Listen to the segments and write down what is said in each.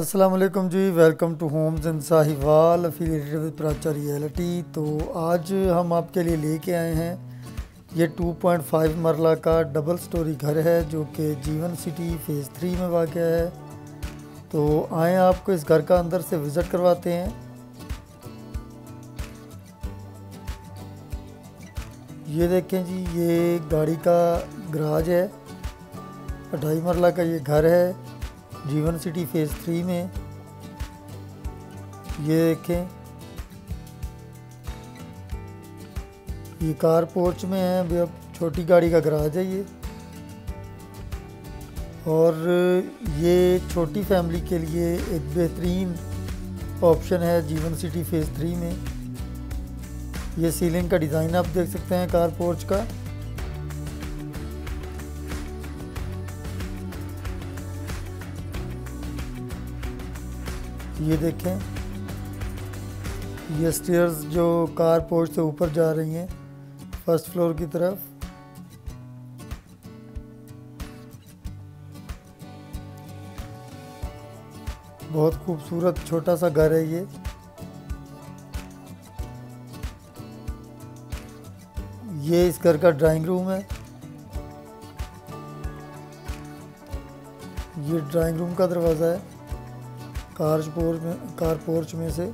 अस्सलाम वालेकुम जी। Welcome to homes in Sahiwal affiliated with Pracha Reality. तो आज हम आपके लिए लेके आए हैं ये 2.5 मरला का डबल स्टोरी घर है जो कि जीवन सिटी फ़ेज़ 3 में वाक़या है। तो आए आपको इस घर का अंदर से विज़िट करवाते हैं। ये देखें जी, ये गाड़ी का गराज है। 2.5 मरला का ये घर है जीवन सिटी फ़ेज़ 3 में। ये देखें, ये कार पोर्च में है। अभी अब छोटी गाड़ी का गराज है ये। और ये छोटी फैमिली के लिए एक बेहतरीन ऑप्शन है जीवन सिटी फ़ेज़ 3 में। ये सीलिंग का डिज़ाइन आप देख सकते हैं कार पोर्च का। ये देखें, ये स्टेयर्स जो कार पोर्च से ऊपर जा रही हैं फर्स्ट फ्लोर की तरफ। बहुत खूबसूरत छोटा सा घर है ये। ये इस घर का ड्राइंग रूम है। ये ड्राइंग रूम का दरवाज़ा है कार पोर्च में से।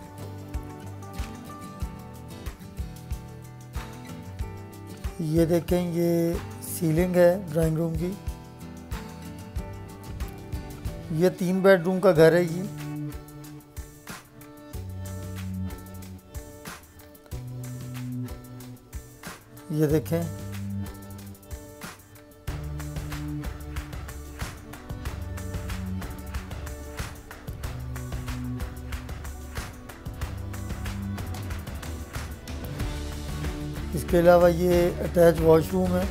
ये देखें, ये सीलिंग है ड्राइंग रूम की। ये 3 बेडरूम का घर है ये। ये देखें, इसके अलावा ये अटैच वॉशरूम है।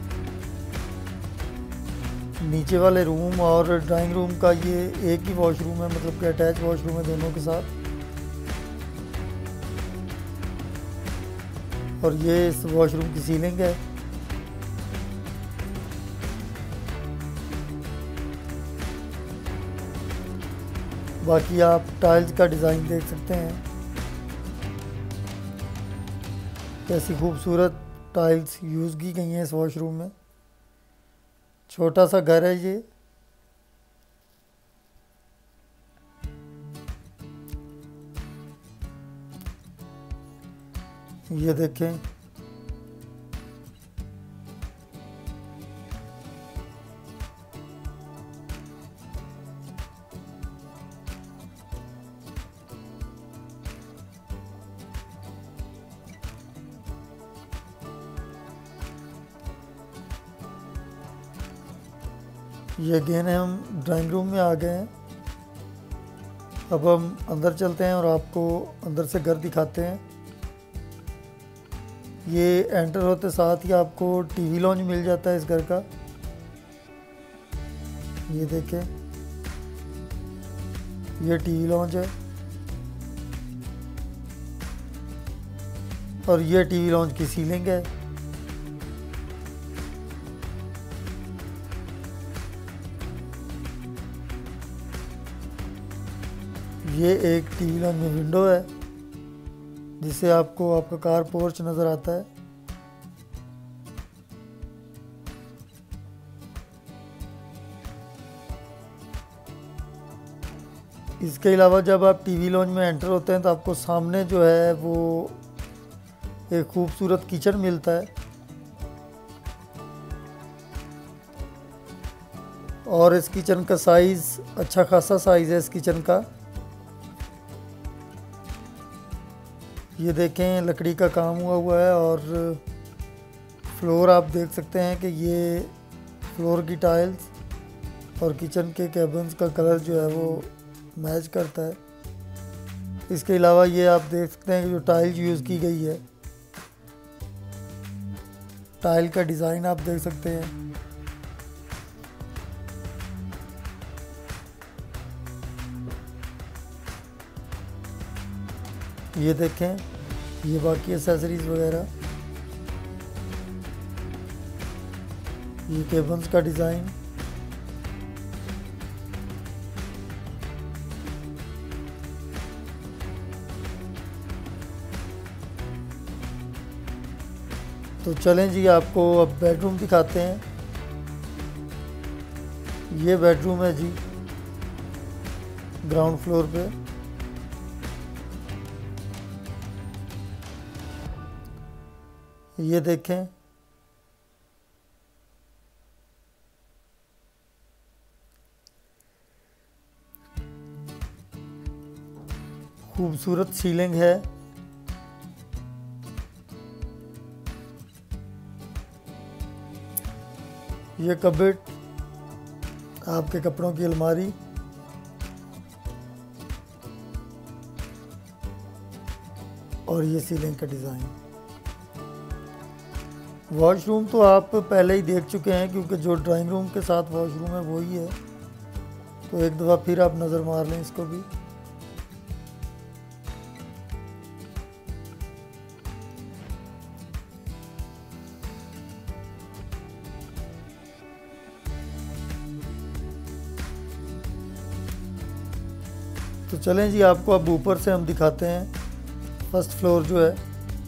नीचे वाले रूम और ड्राइंग रूम का ये एक ही वॉशरूम है, मतलब कि अटैच वॉशरूम है दोनों के साथ। और ये इस वॉशरूम की सीलिंग है। बाकी आप टाइल्स का डिज़ाइन देख सकते हैं, कैसी खूबसूरत टाइल्स यूज़ की गई हैं इस वॉशरूम में। छोटा सा घर है ये। ये देखें, ये अगेन है, हम ड्राइंग रूम में आ गए हैं। अब हम अंदर चलते हैं और आपको अंदर से घर दिखाते हैं। ये एंटर होते साथ ही आपको टीवी लॉन्च मिल जाता है इस घर का। ये देखें, ये टीवी लॉन्च है। और ये टीवी लॉन्च की सीलिंग है। ये एक टीवी लॉन्च में विंडो है जिससे आपको आपका कार पोर्च नज़र आता है। इसके अलावा जब आप टीवी लॉन्च में एंटर होते हैं तो आपको सामने जो है वो एक खूबसूरत किचन मिलता है। और इस किचन का साइज़ अच्छा खासा साइज़ है इस किचन का। ये देखें, लकड़ी का काम हुआ है। और फ्लोर आप देख सकते हैं कि ये फ्लोर की टाइल्स और किचन के कैबिन्स का कलर जो है वो मैच करता है। इसके अलावा ये आप देख सकते हैं कि जो टाइल्स यूज़ की गई है, टाइल का डिज़ाइन आप देख सकते हैं। ये देखें, ये बाकी एसेसरीज वगैरह, ये केबल्स का डिज़ाइन। तो चलें जी, आपको अब बेडरूम दिखाते हैं। ये बेडरूम है जी, ग्राउंड फ्लोर पे। ये देखें, खूबसूरत सीलिंग है। ये कबर्ड, आपके कपड़ों की अलमारी, और ये सीलिंग का डिज़ाइन। वॉशरूम तो आप पहले ही देख चुके हैं, क्योंकि जो ड्राइंग रूम के साथ वॉशरूम है वही है। तो एक दफ़ा फिर आप नज़र मार लें इसको भी। तो चलें जी, आपको अब ऊपर से हम दिखाते हैं फर्स्ट फ्लोर जो है।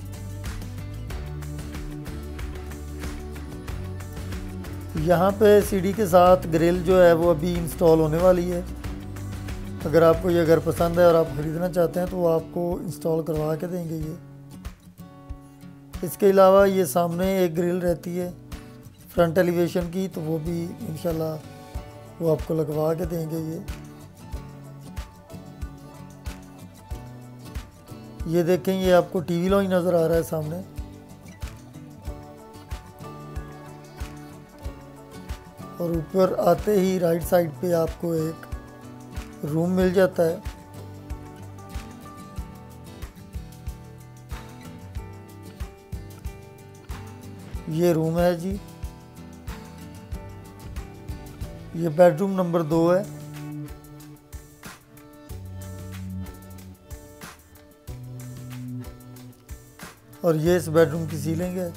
यहाँ पे सीढ़ी के साथ ग्रिल जो है वो अभी इंस्टॉल होने वाली है। अगर आपको ये घर पसंद है और आप ख़रीदना चाहते हैं तो वो आपको इंस्टॉल करवा के देंगे ये। इसके अलावा ये सामने एक ग्रिल रहती है फ्रंट एलिवेशन की, तो वो भी इंशाल्लाह वो आपको लगवा के देंगे ये देखें, ये आपको टीवी लॉन्च नज़र आ रहा है सामने। और ऊपर आते ही राइट साइड पे आपको एक रूम मिल जाता है। ये रूम है जी, ये बेडरूम नंबर 2 है। और ये इस बेडरूम की सीलिंग है।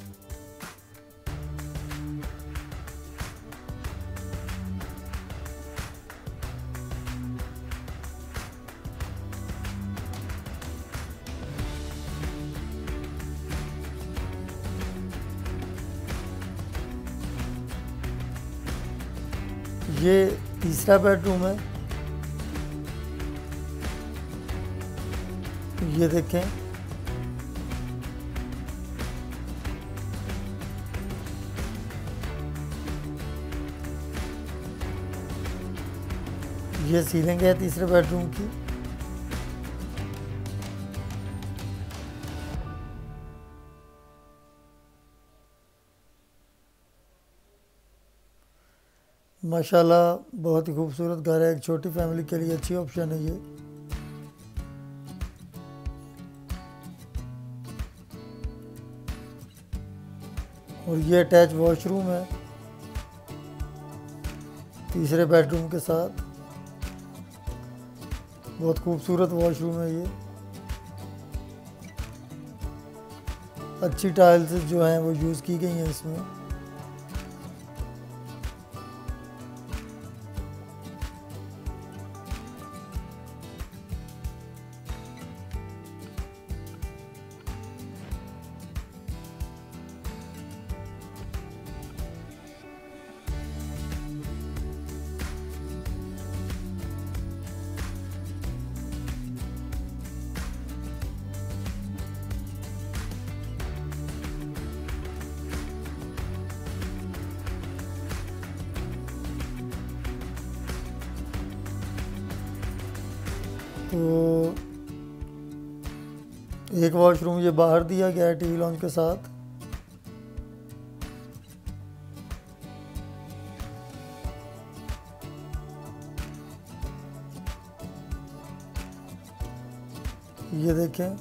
ये तीसरा बेडरूम है। ये देखें, ये सीलिंग है तीसरे बेडरूम की। माशाल्लाह बहुत ही खूबसूरत घर है, एक छोटी फैमिली के लिए अच्छी ऑप्शन है ये। और ये अटैच वॉशरूम है तीसरे बेडरूम के साथ। बहुत खूबसूरत वॉशरूम है ये। अच्छी टाइल्स जो हैं वो यूज़ की गई हैं इसमें। तो एक वॉशरूम ये बाहर दिया गया है टीवी लॉन्च के साथ। ये देखें,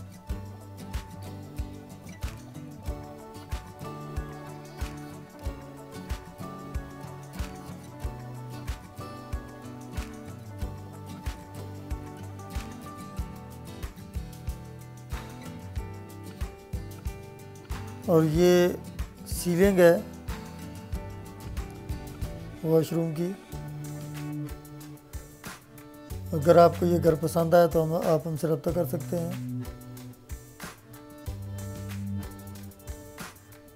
और ये सीलिंग है वॉशरूम की। अगर आपको ये घर पसंद आए तो आप हमसे रब्ता कर सकते हैं।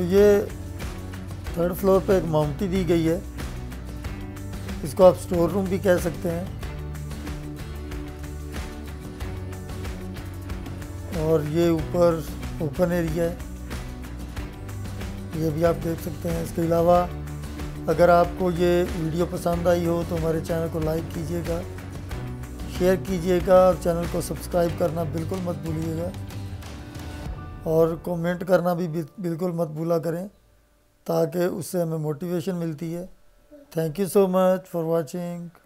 तो ये थर्ड फ्लोर पे एक माउंटी दी गई है, इसको आप स्टोर रूम भी कह सकते हैं। और ये ऊपर ओपन एरिया है, ये भी आप देख सकते हैं। इसके अलावा अगर आपको ये वीडियो पसंद आई हो तो हमारे चैनल को लाइक कीजिएगा, शेयर कीजिएगा और चैनल को सब्सक्राइब करना बिल्कुल मत भूलिएगा, और कमेंट करना भी बिल्कुल मत भूला करें, ताकि उससे हमें मोटिवेशन मिलती है। Thank you so much for watching.